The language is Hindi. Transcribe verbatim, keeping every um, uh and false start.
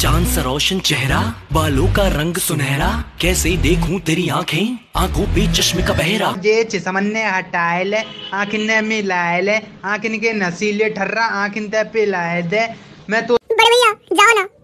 चांद सा रोशन चेहरा, बालों का रंग सुनहरा, कैसे देखूं तेरी आंखें, आंखों पे चश्मे का पहरा। जे चिसमन्ने हटाए आखिन मिलाए ले, आखिन के नसीले ठर्रा आखिन ते पिलाए दे। मैं तो बड़े भैया जाओ ना।